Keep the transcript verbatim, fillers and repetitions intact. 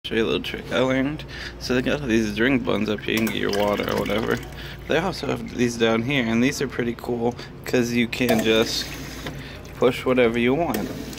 Show you a little trick I learned. So they got these drink buns up here, you can get your water or whatever. They also have these down here, and these are pretty cool because you can just push whatever you want.